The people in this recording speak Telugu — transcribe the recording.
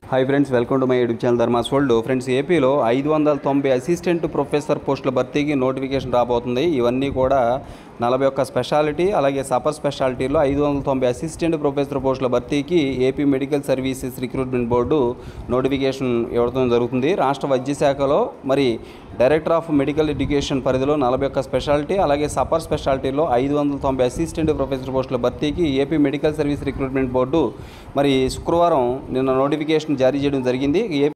Hi friends, welcome to my YouTube channel Dharmas world. Friends, ఏపీలో 590 అసిస్టెంట్ ప్రొఫెసర్ పోస్టుల భర్తీకి నోటిఫికేషన్ రాబోతుంది. ఇవన్నీ కూడా 41 స్పెషాలిటీ అలాగే సపర్ స్పెషాలిటీలో 590 అసిస్టెంట్ ప్రొఫెసర్ పోస్టుల భర్తీకి AP medical services recruitment board notification ఇవ్వడం జరుగుతుంది. రాష్ట్ర వైద్య శాఖలో మరి డైరెక్టర్ ఆఫ్ మెడికల్ ఎడ్యుకేషన్ పరిధిలో 41 స్పెషాలిటీ అలాగే సపర్ స్పెషాలిటీలో 590 అసిస్టెంట్ ప్రొఫెసర్ పోస్టుల భర్తీకి AP medical service recruitment board మరి శుక్రవారం నిన్న నోటిఫికేషన్ జారీ చేయడం జరిగింది.